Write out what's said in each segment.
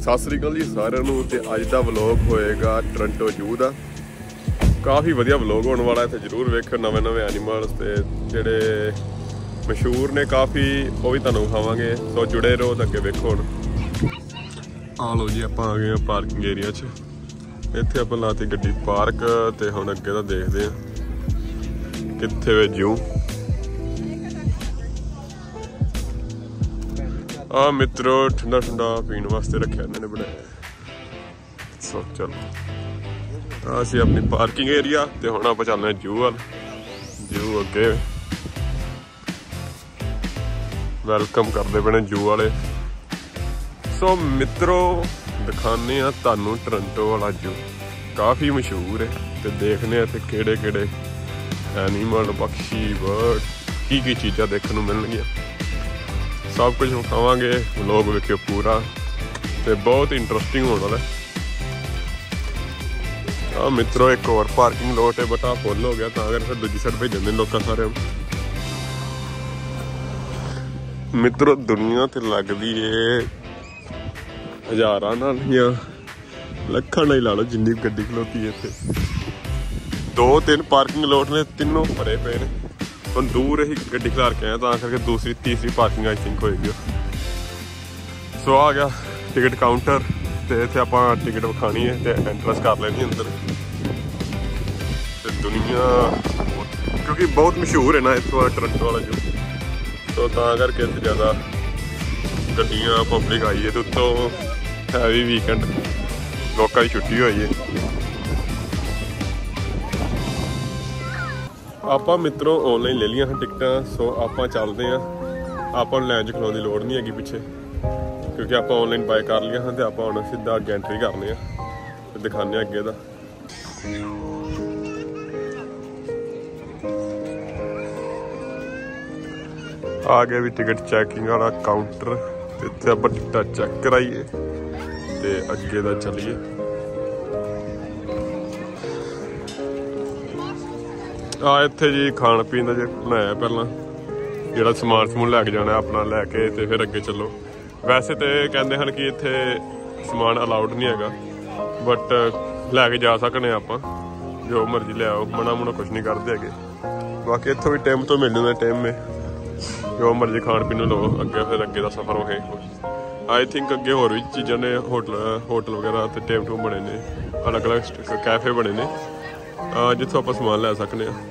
सत श्री अकाल जी सारिਆਂ ਨੂੰ ਤੇ ਅੱਜ ਦਾ ਵਲੌਗ ਹੋਏਗਾ ਟੋਰਾਂਟੋ ਜੂ ਦਾ। ਕਾਫੀ ਵਧੀਆ ਵਲੌਗ ਹੋਣ ਵਾਲਾ ਹੈ ਤੇ ਜਰੂਰ ਵੇਖੋ। ਨਵੇਂ ਐਨੀਮਲਸ ਤੇ ਜਿਹੜੇ ਮਸ਼ਹੂਰ ਨੇ ਕਾਫੀ ਉਹ ਵੀ ਤੁਹਾਨੂੰ ਵਿਖਾਵਾਂਗੇ, ਸੋ ਜੁੜੇ ਰਹੋ ਤੇ ਅੱਗੇ ਵੇਖੋ। ਹੁਣ ਆ ਲਓ ਜੀ ਆਪਾਂ ਆ ਗਏ ਆ ਪਾਰਕਿੰਗ ਏਰੀਆ 'ਚ। ਇੱਥੇ ਆਪਾਂ ਲਾਤੀ ਗੱਡੀ ਪਾਰਕ ਤੇ ਹੁਣ ਅੱਗੇ ਦਾ ਦੇਖਦੇ ਆ ਕਿੱਥੇ ਵੇ ਜੂ। ਆ ਮਿੱਤਰੋ ਠੰਡਾ ਠੰਡਾ ਪੀਣ ਵਾਸਤੇ ਰੱਖਿਆ ਇਹਨਾਂ ਨੇ ਬਣਾਇਆ। ਸੋ ਚਲੋ ਅਸੀਂ ਆਪਣੀ ਪਾਰਕਿੰਗ ਏਰੀਆ ਤੇ ਹੁਣ ਆਪਾਂ ਚੱਲਦੇ ਜੂ ਵੱਲ। ਜੂ ਅੱਗੇ ਵੈਲਕਮ ਕਰਦੇ ਪਏ ਨੇ ਜੂ ਵਾਲੇ। ਸੋ ਮਿੱਤਰੋ ਦਿਖਾਉਂਦੇ ਆ ਤੁਹਾਨੂੰ ਟੋਰਾਂਟੋ ਵਾਲਾ ਜੂ, ਕਾਫੀ ਮਸ਼ਹੂਰ ਹੈ ਤੇ ਦੇਖਦੇ ਆ ਇੱਥੇ ਕਿਹੜੇ ਕਿਹੜੇ ਐਨੀਮਲ, ਪਕਸ਼ੀ, ਬਰਡ, ਕੀ ਚੀਜ਼ਾਂ ਦੇਖਣ ਨੂੰ ਮਿਲਣਗੀਆਂ। सब कुछ विखावांगे, व्लॉग वेखियो पूरा ते बहुत इंटरस्टिंग होने वाला है। मित्रों एक और पार्किंग लॉट है बट फुल हो गया तो फिर दूजी साइड भेजन दे लोग सारे। मित्रों दुनिया तो लगती है हज़ारां नाल या लखां नाल ला लो जिन्नी गड्डी खलोती है। इत्थे 2-3 पार्किंग लॉट ने, तीनों भरे पे ने। हम दूर ही गड्डी खिलार के आए तो करके दूसरी तीसरी पार्किंग आई थिंक होएगी। सो आ गया टिकट काउंटर ते इत्थे आपां टिकट विखानी है ते एंट्रेंस कर लेनी अंदर। ते दुनिया क्योंकि बहुत मशहूर है ना इत्थों टोरांटो वाला जू, तो करके इत्थे ज़्यादा गड्डियां पब्लिक आई है। तो उत्तों है भी वीकेंड, लोगों की छुट्टी हुई है। ਆਪਾਂ ਮਿੱਤਰੋਂ ऑनलाइन ले लिया हैं टिकटा। सो ਆਪਾਂ ਚੱਲਦੇ ਹਾਂ। ਆਪਾਂ ਨੂੰ ਲਾਈਨ 'ਚ ਖਲੋਣ ਦੀ ਲੋੜ ਨਹੀਂ ਹੈਗੀ ਪਿੱਛੇ, ਕਿਉਂਕਿ ਆਪਾਂ ऑनलाइन ਬਾਏ ਕਰ ਲਿਆ ਹਾਂ ਤੇ ਆਪਾਂ ਹੁਣ ਸਿੱਧਾ ਅੱਗੇ ਐਂਟਰੀ ਕਰਨੀ ਆ ਤੇ ਦਿਖਾਉਂਦੇ ਆ ਅੱਗੇ ਦਾ। ਆ ਗਿਆ ਵੀ ਟਿਕਟ ਚੈਕਿੰਗ ਵਾਲਾ ਕਾਊਂਟਰ ਤੇ ਇੱਥੇ ਆਪਾਂ ਟਿਕਟਾਂ ਚੈੱਕ ਕਰਾਈਏ ਤੇ ਅੱਗੇ ਦਾ ਚੱਲੀਏ। ਇੱਥੇ ਜੀ ਖਾਣ ਪੀਣ ਦਾ ਜੇ ਬਣਾਇਆ ਪਹਿਲਾਂ, ਜਿਹੜਾ ਸਮਾਨ ਲੈ ਕੇ ਜਾਣਾ ਆਪਣਾ ਲੈ ਕੇ ਤੇ ਫਿਰ ਅੱਗੇ ਚੱਲੋ। ਵੈਸੇ ਤੇ ਕਹਿੰਦੇ ਹਨ ਕਿ ਇੱਥੇ ਸਮਾਨ ਅਲਾਉਡ ਨਹੀਂ ਹੈਗਾ, ਬਟ ਲੈ ਕੇ ਜਾ ਸਕਦੇ ਆਪਾਂ, ਜੋ ਮਰਜ਼ੀ ਲੈ ਆਓ, ਮਨਾ ਕੁਛ ਨਹੀਂ ਕਰਦੇ ਹੈਗੇ। ਬਾਕੀ ਇੱਥੋਂ ਵੀ ਟਾਈਮ ਤੋਂ ਮਿਲ ਜਾਂਦਾ, ਟਾਈਮ ਮੇ ਜੋ ਮਰਜ਼ੀ ਖਾਣ ਪੀਣ ਨੂੰ ਲਓ। ਅੱਗੇ ਫਿਰ ਅੱਗੇ ਦਾ ਸਫ਼ਰ ਹੋਏ। ਆਈ ਥਿੰਕ ਅੱਗੇ ਹੋਰ ਵੀ ਚੀਜ਼ਾਂ ਨੇ, ਹੋਟਲ ਵਗੈਰਾ ਤੇ ਟਾਈਮ ਟੂ ਬਣੇ ਨੇ, ਅਲੱਗ ਅਲੱਗ ਕੈਫੇ ਬਣੇ ਨੇ ਜਿੱਥੋਂ ਆਪਾਂ ਸਮਾਨ ਲੈ ਸਕਦੇ ਹਾਂ।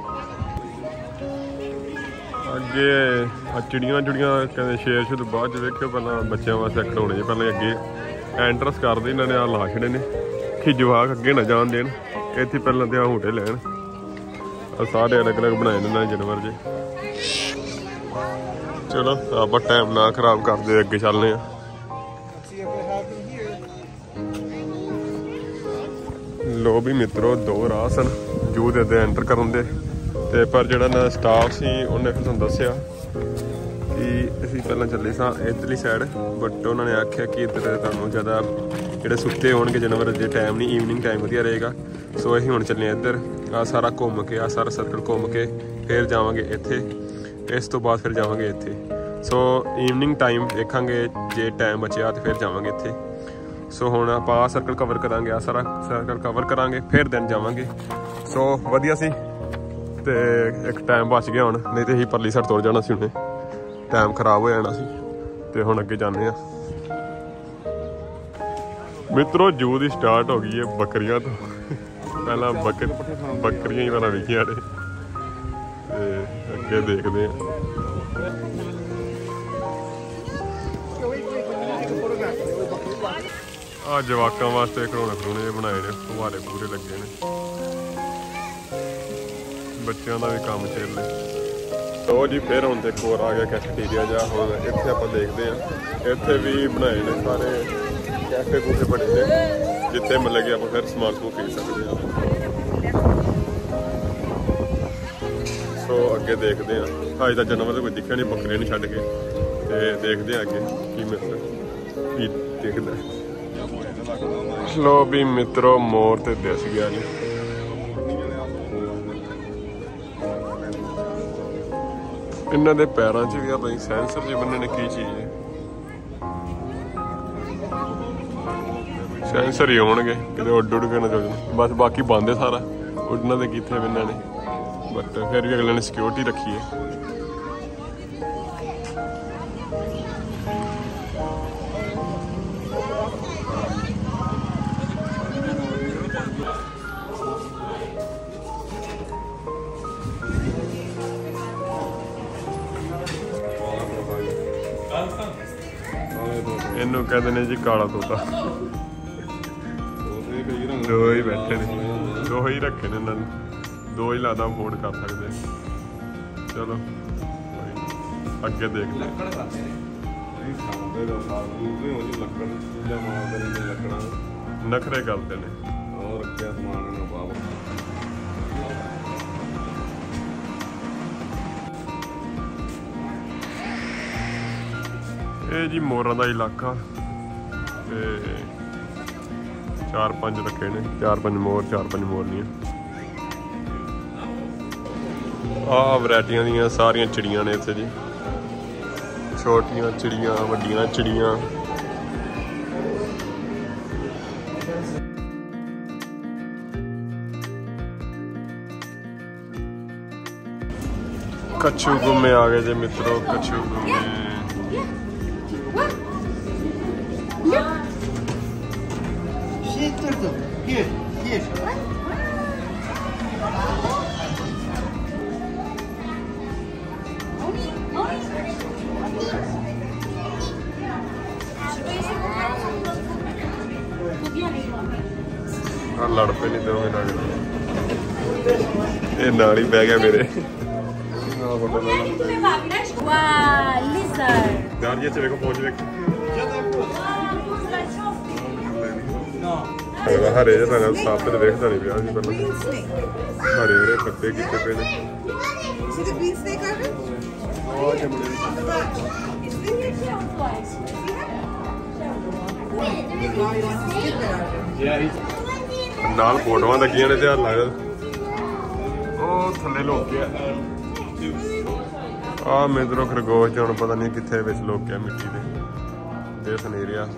ਅੱਗੇ ਚਿੜੀਆਂ ਕਹਿੰਦੇ ਸ਼ੇਰ ਸ਼ੁਰੂ ਬਾਅਦ 'ਚ ਵੇਖਿਓ, ਪਹਿਲਾਂ ਬੱਚਿਆਂ ਵਾਸਤੇ ਖਿਡੌਣੇ ਜੇ ਪਹਿਲਾਂ ਅੱਗੇ ਐਂਟਰਸ ਕਰਦੇ ਇਹਨਾਂ ਨੇ ਆ ਲਾ ਛੜੇ ਨੇ ਕਿ ਜਵਾਕ ਅੱਗੇ ਨਾ ਜਾਣ ਦੇਣ। ਇੱਥੇ ਪਹਿਲਾਂ ਤੇ ਆ ਝੂਟੇ ਲੈਣ। ਸਾਰੇ ਅਲੱਗ ਅਲੱਗ ਬਣਾਏ ਨੇ ਇਹਨਾਂ ਨੇ ਜਾਨਵਰ ਜੇ। ਚਲੋ ਆਪਾਂ ਟਾਈਮ ਨਾ ਖਰਾਬ ਕਰਦੇ, ਅੱਗੇ ਚੱਲਦੇ ਹਾਂ। ਲੋ ਵੀ ਮਿੱਤਰੋ 2 ਰਾਹ ਸਨ ਜੂ ਦੇ ਅੱਗੇ ਐਂਟਰ ਕਰਨ ਦੇ, ਤੇ ਪਰ ਜਿਹੜਾ ਨਾ ਸਟਾਫ ਸੀ ਉਹਨੇ ਫਿਰ ਤੁਹਾਨੂੰ ਦੱਸਿਆ ਕਿ ਅਸੀਂ ਪਹਿਲਾਂ ਚੱਲੇ ਸਾਂ ਇੱਧਰਲੀ ਸਾਈਡ, ਬਟ ਉਹਨਾਂ ਨੇ ਆਖਿਆ ਕਿ ਇੱਧਰ ਤੁਹਾਨੂੰ ਜ਼ਿਆਦਾ ਜਿਹੜੇ ਸੁੱਤੇ ਹੋਣਗੇ ਜਾਨਵਰ ਜੇ ਟਾਈਮ ਨਹੀਂ, ਈਵਨਿੰਗ ਟਾਈਮ ਵਧੀਆ ਰਹੇਗਾ। ਸੋ ਅਸੀਂ ਹੁਣ ਚੱਲੇ ਇੱਧਰ। ਆਹ ਸਾਰਾ ਘੁੰਮ ਕੇ, ਆਹ ਸਾਰਾ ਸਰਕਲ ਘੁੰਮ ਕੇ ਫਿਰ ਜਾਵਾਂਗੇ ਇੱਥੇ, ਇਸ ਤੋਂ ਬਾਅਦ ਫਿਰ ਜਾਵਾਂਗੇ ਇੱਥੇ। ਸੋ ਈਵਨਿੰਗ ਟਾਈਮ ਦੇਖਾਂਗੇ, ਜੇ ਟਾਈਮ ਬਚਿਆ ਤਾਂ ਫਿਰ ਜਾਵਾਂਗੇ ਇੱਥੇ। ਸੋ ਹੁਣ ਆਪਾਂ ਆਹ ਸਰਕਲ ਕਵਰ ਕਰਾਂਗੇ, ਆਹ ਸਾਰਾ ਸਰਕਲ ਕਵਰ ਕਰਾਂਗੇ, ਫਿਰ ਦਿਨ ਜਾਵਾਂਗੇ। ਸੋ ਵਧੀਆ ਸੀ ਤੇ ਇੱਕ ਟਾਈਮ ਬਚ ਗਿਆ ਹੁਣ, ਨਹੀਂ ਤੇ ਅਸੀਂ ਪਰਲੀ ਸਾਈਡ ਤੁਰ ਜਾਣਾ ਸੀ, ਹੁਣੇ ਟਾਈਮ ਖਰਾਬ ਹੋ ਜਾਣਾ ਸੀ। ਤੇ ਹੁਣ ਅੱਗੇ ਜਾਂਦੇ ਹਾਂ। ਮਿੱਤਰੋ ਜੂ ਦੀ ਸਟਾਰਟ ਹੋ ਗਈ ਹੈ ਬੱਕਰੀਆਂ ਤੋਂ। ਪਹਿਲਾਂ ਬੱਕਰੀਆਂ ਹੀ ਪਹਿਲਾਂ ਵਿਖੀਆਂ ਨੇ ਤੇ ਅੱਗੇ ਦੇਖਦੇ ਹਾਂ। ਆ ਜਵਾਕਾਂ ਵਾਸਤੇ ਖਿਡੌਣੇ ਜਿਹੇ ਬਣਾਏ ਨੇ, ਫੁਹਾਰੇ ਪੂਰੇ ਲੱਗੇ ਨੇ, ਬੱਚਿਆਂ ਦਾ ਵੀ ਕੰਮ ਚੱਲੇ। ਉਹ ਜੀ ਫਿਰ ਹੁਣ ਤੇ ਇੱਕ ਹੋਰ ਆ ਗਿਆ ਕੈਫੇਟੇਰੀਆ ਜਾ। ਹੁਣ ਇੱਥੇ ਆਪਾਂ ਦੇਖਦੇ ਹਾਂ, ਇੱਥੇ ਵੀ ਬਣਾਏ ਨੇ ਸਾਰੇ ਕੈਫੇ ਕੂਫੇ ਬਣੇ ਨੇ, ਜਿੱਥੇ ਮਤਲਬ ਕਿ ਆਪਾਂ ਫਿਰ ਸਮਾਨ ਖਰੀਦ ਸਕਦੇ ਹਾਂ। ਸੋ ਅੱਗੇ ਦੇਖਦੇ ਹਾਂ। ਅੱਜ ਦਾ ਜਾਨਵਰ ਤਾਂ ਕੋਈ ਦਿਖਿਆ ਨਹੀਂ ਬੱਕਰੀਆਂ ਨੂੰ ਛੱਡ ਕੇ, ਤੇ ਦੇਖਦੇ ਹਾਂ ਅੱਗੇ ਕੀ ਮਿਲਦਾ, ਕੀ ਦੇਖਦਾ। ਲੋ ਵੀ ਮਿੱਤਰੋ ਮੋਰ ਤੇ ਦਿਸ ਗਿਆ ਜੀ। ਇਹਨਾਂ ਦੇ ਪੈਰਾਂ 'ਚ ਵੀ ਆ ਬਈ ਸੈਂਸਰ ਜਿਹੇ ਬੰਨੇ ਨੇ, ਕੀ ਚੀਜ਼ ਹੈ। ਸੈਂਸਰ ਹੀ ਹੋਣਗੇ ਕਿਤੇ ਉੱਡ ਕੇ ਨਾ ਚੱਲ ਜਾਣ। ਬਸ ਬਾਕੀ ਬੰਦ ਹੈ ਸਾਰਾ, ਉੱਡਣਾ ਤੇ ਕਿੱਥੇ ਇਹਨਾਂ ਨੇ, ਬਟ ਫਿਰ ਵੀ ਅਗਲੇ ਨੇ ਸਿਕਿਉਰਿਟੀ ਰੱਖੀ ਹੈ। ਇਹਨੂੰ ਕਹਿੰਦੇ ਨੇ ਜੀ ਕਾਲਾ ਤੋਤਾ। ਦੋ ਹੀ ਬੈਠੇ ਨੇ, ਦੋ ਹੀ ਰੱਖੇ ਨੇ ਇਹਨਾਂ ਨੇ, ਦੋ ਹੀ ਲੱਗਦਾ ਅਫੋਰਡ ਕਰ ਸਕਦੇ। ਚਲੋ ਅੱਗੇ ਦੇਖਦੇ ਨਖਰੇ ਕਰਦੇ ਨੇ। ਇਹ ਜੀ ਮੋਰਾਂ ਦਾ ਇਲਾਕਾ ਤੇ 4-5 ਰੱਖੇ ਨੇ, 4-5 ਮੋਰ, 4-5 ਮੋਰਨੀਆਂ। ਆਹ ਵੈਰਾਈਟੀਆਂ ਦੀਆਂ ਸਾਰੀਆਂ ਚਿੜੀਆਂ ਨੇ ਇੱਥੇ ਜੀ, ਛੋਟੀਆਂ ਚਿੜੀਆਂ, ਵੱਡੀਆਂ ਚਿੜੀਆਂ। ਕੱਛੂ ਗੁੰਮੇ ਆ ਗਏ ਜੇ ਮਿੱਤਰੋ, ਕੱਛੂ ਗੁੰਮੇ। ਲੜ ਪਏ ਨਹੀਂ ਦੋਵੇਂ ਲੱਗਦੇ, ਇਹ ਨਾਲ ਹੀ ਬਹਿ ਗਿਆ ਮੇਰੇ। ਯਾਰ ਇਹ ਚਲੇ ਕੋ ਪਹੁੰਚ ਵੇਖ ਹਰੇ ਜਿਹਾ ਨਾਲ ਸਾਫ ਤੇ ਵੇਖਦਾ ਨਹੀਂ ਪਿਆ ਸੀ ਪਹਿਲਾਂ। ਹਰੇ ਹਰੇ ਪੱਤੇ ਕੀਤੇ ਪਏ ਨੇ। ਨਾਲ ਫੋਟੋਆਂ ਲੱਗੀਆਂ ਨੇ, ਧਿਆਨ ਲੱਗਦਾ ਉਹ ਥੱਲੇ ਲੋਕ ਗਿਆ। ਆ ਮੇਦਰੋਂ ਖਰਗੋਸ਼ ਹੁਣ ਪਤਾ ਨਹੀਂ ਕਿੱਥੇ ਵਿੱਚ ਲੋਕਿਆ ਮਿੱਟੀ ਦੇ ਦੇਖ ਨਹੀਂ ਰਿਹਾ,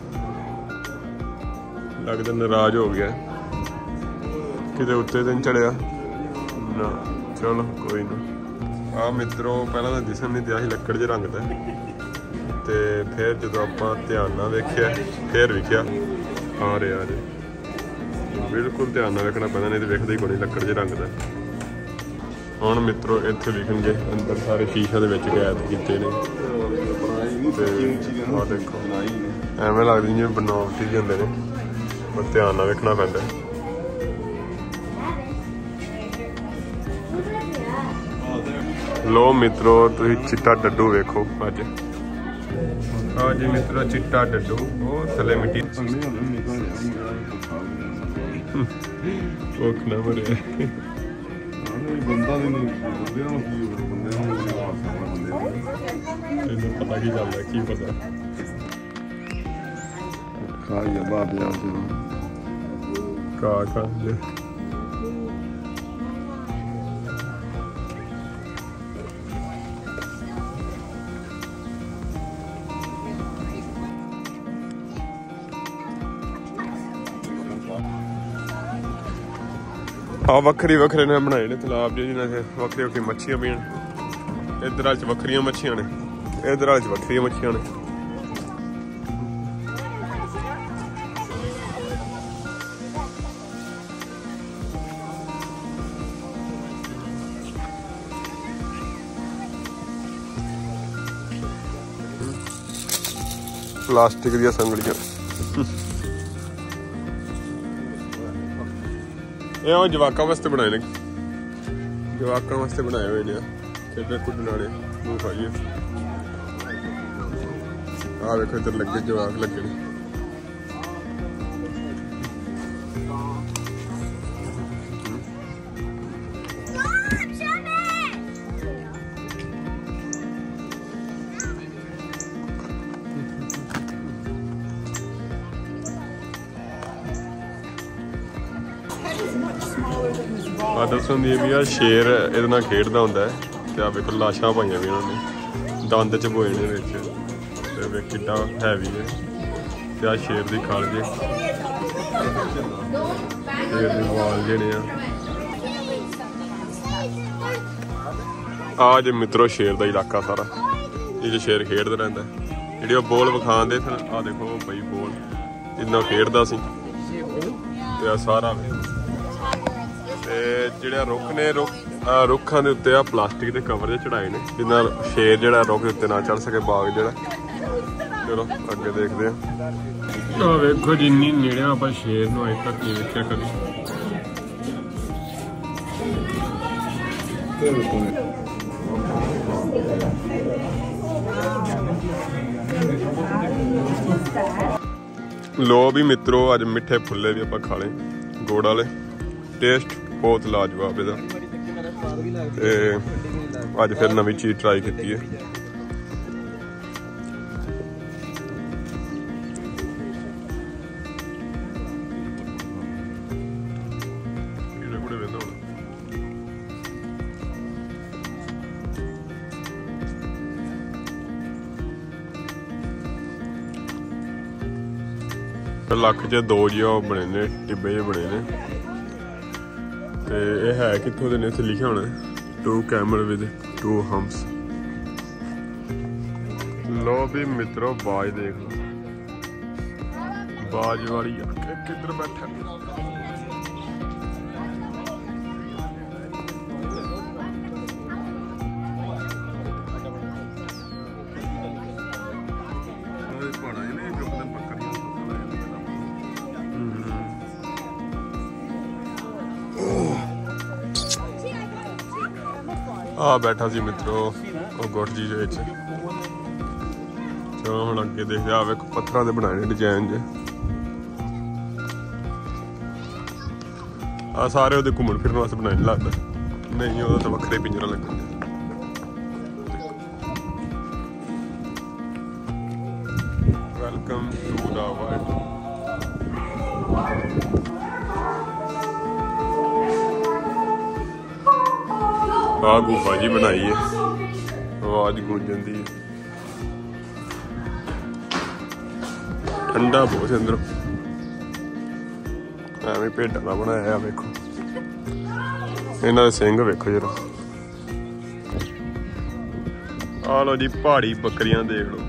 ਲੱਗਦਾ ਨਾਰਾਜ਼ ਹੋ ਗਿਆ ਕਿਤੇ ਉੱਤੇ ਤੇ ਨਹੀਂ ਚੜਿਆ ਨਾ। ਚਲੋ ਕੋਈ ਨਾ। ਆ ਮਿੱਤਰੋ ਪਹਿਲਾਂ ਤਾਂ ਦਿਸਣ ਨਹੀਂ ਦਿਆ ਸੀ ਲੱਕੜ ਜਿਹੇ ਰੰਗ ਦਾ, ਤੇ ਫਿਰ ਜਦੋਂ ਆਪਾਂ ਧਿਆਨ ਨਾਲ ਵੇਖਿਆ ਫਿਰ ਵਿਖਿਆ ਆ ਰਿਹਾ ਜੀ। ਬਿਲਕੁਲ ਧਿਆਨ ਨਾਲ ਵੇਖਣਾ ਪੈਂਦਾ, ਨਹੀਂ ਤੇ ਵੇਖਦਾ ਹੀ ਕੋਈ ਨਹੀਂ ਲੱਕੜ ਜਿਹੇ ਰੰਗ ਦਾ। ਹੁਣ ਮਿੱਤਰੋ ਇੱਥੇ ਵਿਖਣਗੇ ਅੰਦਰ ਸਾਰੇ ਸ਼ੀਸ਼ਾ ਦੇ ਵਿੱਚ ਕੈਦ ਕੀਤੇ ਨੇ, ਤੇ ਆਹ ਦੇਖੋ ਐਵੇਂ ਲੱਗਦੀ ਜਿਵੇਂ ਬਣਾਵਟੀ ਜਿਹੇ ਹੁੰਦੇ ਨੇ, ਪਰ ਧਿਆਨ ਨਾਲ ਵੇਖਣਾ ਪੈਂਦਾ। ਲੋ ਮਿੱਤਰੋ ਤੁਸੀਂ ਚਿੱਟਾ ਡੱਡੂ ਵੇਖੋ ਅੱਜ। ਆ ਜੀ ਮਿੱਤਰੋ ਚਿੱਟਾ ਡੱਡੂ, ਉਹ ਥੱਲੇ ਮਿੱਟੀ ਭੁੱਖ ਨਾ ਮਰਿਆ। ਬੰਦਾ ਵੀ ਨਹੀਂ ਤੈਨੂੰ ਪਤਾ ਕੀ ਚੱਲਦਾ, ਕੀ ਪਤਾ ਖਾ ਗਿਆ ਬਾਬੇ ਆ ਕਾ ਲੈ। ਆ ਵੱਖਰੇ ਵੱਖਰੇ ਨੇ ਬਣਾਏ ਨੇ ਤਲਾਬ ਜਿਹਨਾਂ 'ਚ ਵੱਖਰੀ ਵੱਖਰੀ ਮੱਛੀਆਂ ਪੀਣ। ਇੱਧਰ 'ਚ ਵੱਖਰੀਆਂ ਮੱਛੀਆਂ ਨੇ, ਇੱਧਰ 'ਚ ਵੱਖਰੀਆਂ ਮੱਛੀਆਂ ਨੇ। ਪਲਾਸਟਿਕ ਦੀਆਂ ਸੰਗਲੀਆਂ। ਇਹ ਉਹ ਜਵਾਕਾਂ ਵਾਸਤੇ ਬਣਾਏ ਨੇ, ਜਵਾਕਾਂ ਵਾਸਤੇ ਬਣਾਏ ਹੋਏ ਨੇ। ਖੇਡਣ ਕੁੱਦਣ ਵਾਲੇ ਮੂੰਹ ਖਾਈਏ। ਆਹ ਵੇਖੋ ਇੱਧਰ ਲੱਗੇ ਜਵਾਕ ਲੱਗੇ ਨੇ। ਦੱਸਣ ਦੀ ਵੀ ਆ ਸ਼ੇਰ ਇਹਦੇ ਨਾਲ ਖੇਡਦਾ ਹੁੰਦਾ ਹੈ, ਤੇ ਆ ਵੇਖੋ ਲਾਸ਼ਾਂ ਪਾਈਆਂ ਵੀ ਇਹਨਾਂ ਨੇ, ਦੰਦ ਚ ਪੋਏ ਨੇ ਵਿੱਚ, ਤੇ ਵੇਖ ਕਿੱਡਾ ਹੈਵੀ ਹੈ। ਤੇ ਆ ਸ਼ੇਰ ਦੀ ਖਾਲ ਜੇ शेर दे वाल जेने आ जे मित्रों शेर दा इलाका सारा ये शेर खेडदा रहिंदा जिहड़े ओह बॉल विखांदे सन आ देखो बई बॉल इन्ना खेडदा सी ते आ सारा ते जिहड़े रुख ने रुखां दे उत्ते आ प्लास्टिक दे कवर जे चढ़ाए ने जिन्ना शेर जिहड़ा रुख दे उत्ते ना चढ़ सके बाग जिहड़ा चलो अगे देखते हैं वेखो जिन्नी नेड़े आपां शेर नूं अजे तक नहीं वेखिया कदी लो भी मित्रों अज मिठे फुल्ले भी आपां खा ले गुड़ वाले टेस्ट बहुत लाजवाब इहदा ते अज फिर नवीं चीज़ ट्राई की है लख च दो जी बने ने टिब्बे जे बने ने ते ये है कित्थों दे ने इत्थे लिखिया होना 2 कैमल विद 2 हम्स लो भी मित्रों बाज देख लो बाज वाली आके किधर बैठा आ बैठा सी मित्रों गुट जी चलो हम अगे देखते आ वेखो पत्थर के बनाए डिजाइन जे आ सारे वो घूमन फिरन वास्ते बनाए नहीं लगता नहीं वो तो वक्रे पिंजरा लगन वेलकम टू द वर्ल्ड आ गुफा जी बनाई है आवाज गूंजती है ठंडा बहुत अंदरों एवं भेडा का बनाया वेखो इन्हों के सिंह वेखो जरा आ लो जी पहाड़ी बकरियां देख लो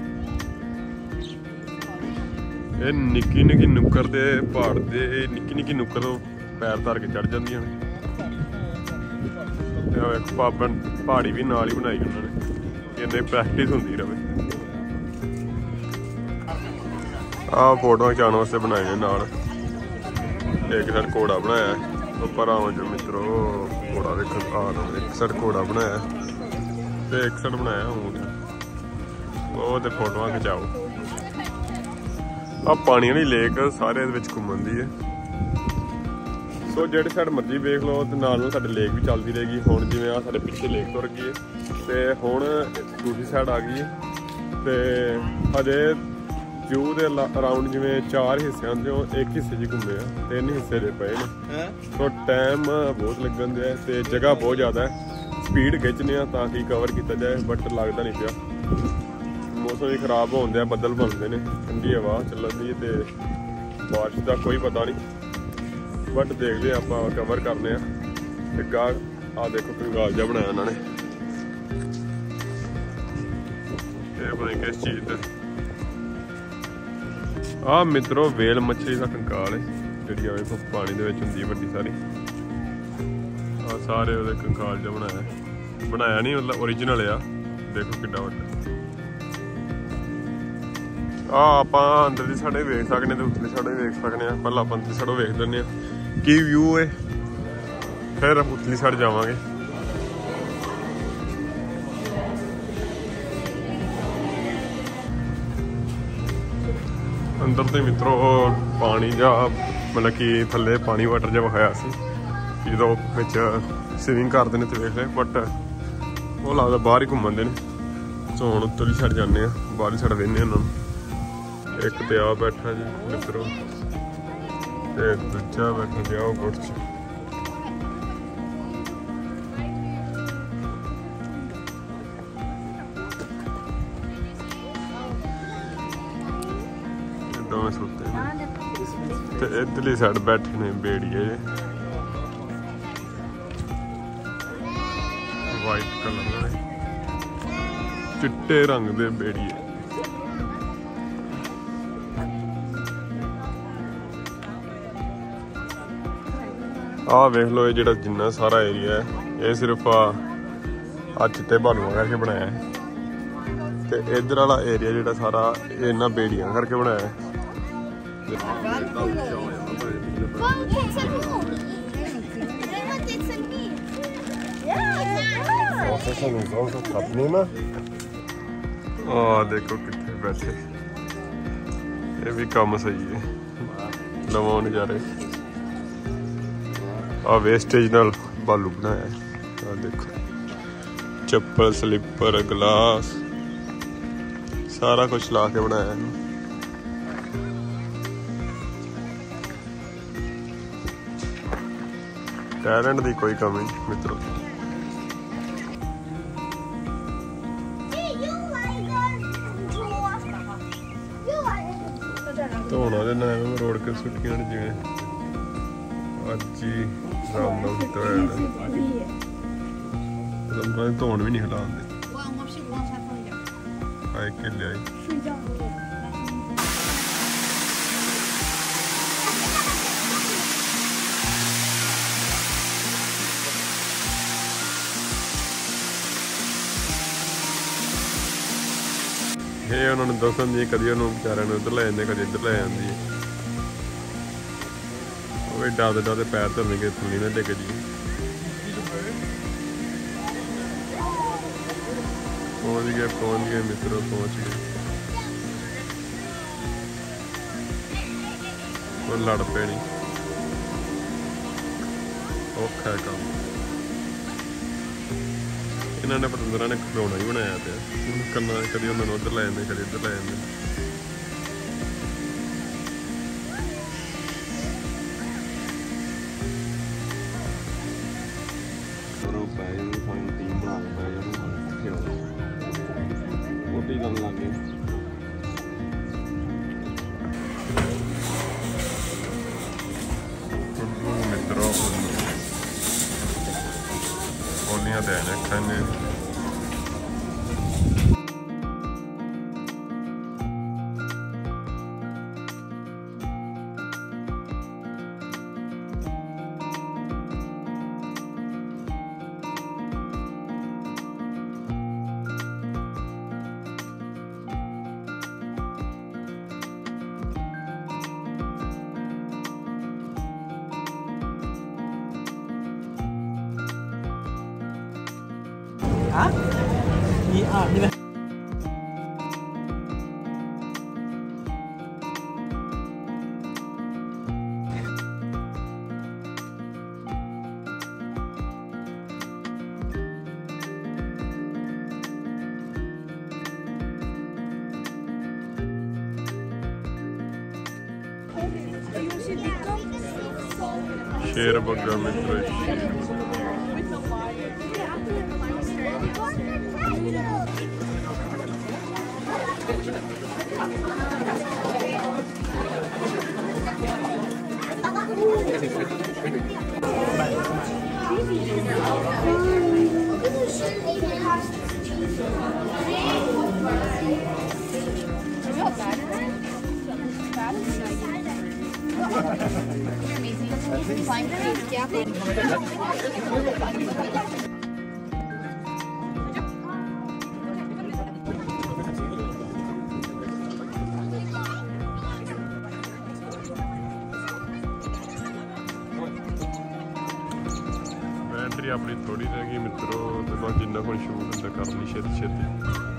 ये निक्की निक्की नुक्कर दे पहाड़ दे निक्की निक्की नुक्कर पैर धर के चढ़ जांदियां ने पापन पहाड़ी भी नाल ही बनाई उन्होंने इन्नी प्रैक्टिस होंदी रहे आ फोटो खिचाने वास्ते बनाए ने नाल एक साइड घोड़ा बनाया उपर आओ जो मित्रों घोड़ा देखो एक साइड घोड़ा बनाया ते एक साइड बनाया ऊंट वो ते फोटो खिचाओ आ पानी वाली लेक सारे घूमन दी है सो जेह्ड़ी साइड मर्जी वेख लो तो नाल साडे लेक भी चलती रहेगी हुण जिवें आ साडे पिछे लेक तुर गई ते हुण दूसरी साइड आ गई ते हजे जू दे अराउंड जिवें 4 हिस्से आंदे हो एक हिस्से च घूमे 3 हिस्से दे पे ने तो टाइम बहुत लगन दिया ते जगह बहुत ज़्यादा है स्पीड खिच्चने ताकि कवर किया जाए बट लगता नहीं पिया मौसम भी खराब होने दिया बदल बनते हैं ठंडी हवा चलन दी ते बारिश का कोई पता नहीं बट देखते आप कवर करने आ देखो कंगाल जहा बनाया उन्होंने पता नहीं किस चीज़ का आ मित्रों वेल मछली का कंगाल है जी देखो पानी होंगी वड्डी सारी आ सारे वो कंगाल जहा बनाया नहीं मतलब ओरिजिनल आ देखो किड्डा वड्डा आप अंदर की साइड वेख सकते तो उतली साइड वेख सकते हैं पहले आप अंदर साइड वेख लें की व्यू है फिर उतली साइड जावांगे अंदर तो मित्रों पानी जा मतलब कि थले पानी वाटर जहा वहाया जो स्विमिंग करते हैं तो वेख ले बट वो लगता बाहर ही घूमन दे सो हम उतली साइड जाने बाहरली साइड वेहने उन्होंने एक तो आ बैठा जी मित्रों ते दूजा बैठा जी आओ गुट च दोवें सुते ਤੇ ਇਧਰਲੀ ਸਾਈਡ ਬੈਠੇ ਨੇ ਬੇੜੀਏ ਵਾਈਟ ਕਲਰ ਦੇ ਚਿੱਟੇ ਰੰਗ ਦੇ ਬੇੜੀਏ। ਆਹ ਵੇਖ ਲਓ, ਇਹ ਜਿਹੜਾ ਜਿੰਨਾ ਸਾਰਾ ਏਰੀਆ ਹੈ ਇਹ ਸਿਰਫ ਆ ਚਿੱਟੇ ਭਾਲੂਆਂ ਕਰਕੇ ਬਣਾਇਆ ਹੈ ਤੇ ਇਧਰ ਵਾਲਾ ਏਰੀਆ ਜਿਹੜਾ ਸਾਰਾ ਇਹਨਾਂ ਬੇੜੀਆਂ ਕਰਕੇ ਬਣਾਇਆ ਹੈ। ਦੇਖੋ ਕਿੱਥੇ ਬੈਠੇ, ਇਹ ਵੀ ਕੰਮ ਸਹੀ ਹੈ, ਲਵਾਂ ਨਜ਼ਾਰੇ। ਆ ਵੇਸਟੇਜ ਨਾਲ ਬਾਲੂ ਬਣਾਇਆ। ਆ ਦੇਖੋ ਚੱਪਲ, ਸਲੀਪਰ, ਗਲਾਸ ਸਾਰਾ ਕੁਝ ਲਾ ਕੇ ਬਣਾਇਆ ਇਹਨੂੰ। ਟੈਲੈਂਟ ਦੀ ਕੋਈ ਕਮੀ ਨਹੀਂ ਮਿੱਤਰੋ। ਧੋਣਾ ਦੇ ਨਾਲ ਰੋੜ ਕੇ ਸੁੱਟੀਆਂ ਨੇ ਜਿਵੇਂ ਅੱਜ ਹੀ ਰਾਮ ਨਾਲ ਕੀਤਾ ਹੋਇਆ। ਧੋਣ ਵੀ ਨਹੀਂ ਹਟਾਉਂਦੇ। ਆਏ ਕਿ ਲਿਆਈ ਇਹ ਉਹਨਾਂ ਨੂੰ ਦੱਸਣ ਦੀ, ਕਦੀ ਉਹਨੂੰ ਵਿਚਾਰਿਆਂ ਨੂੰ ਇੱਧਰ ਲੈ ਜਾਂਦੇ, ਕਦੀ ਇੱਧਰ ਲੈ ਜਾਂਦੀ ਹੈ। ਉਹ ਵੀ ਡਰਦੇ ਡਰਦੇ ਪੈਰ ਧਰਨਗੇ ਥੱਲੇ ਨਾ ਡਿੱਗ ਜੀ। ਪਹੁੰਚ ਗਏ ਮਿੱਤਰੋ, ਪਹੁੰਚ ਗਏ। ਉਹ ਲੜ ਪੈਣੀ, ਔਖਾ ਹੈ ਕੰਮ। ਇਹਨਾਂ ਨੇ ਪਤੰਦਰਾਂ ਨੇ ਖਿਡੌਣਾ ਹੀ ਬਣਾਇਆ ਪਿਆ ਕੰਨਾਂ, ਕਦੀ ਉਹਨਾਂ ਨੂੰ ਉੱਧਰ ਲੈ ਜਾਂਦੇ, ਕਦੀ ਇੱਧਰ ਲੈ ਜਾਂਦੇ। ਮਿੱਤਰੋ ਗੋਲੀਆਂ ਦੇ ਨੇ ਖਾਣੇ। शेर बग्गा मित्र बैटरी अपनी थोड़ी रह गई मित्रों, तो मैं जिन्ना को शूट होंगे कर ली छेती छेती।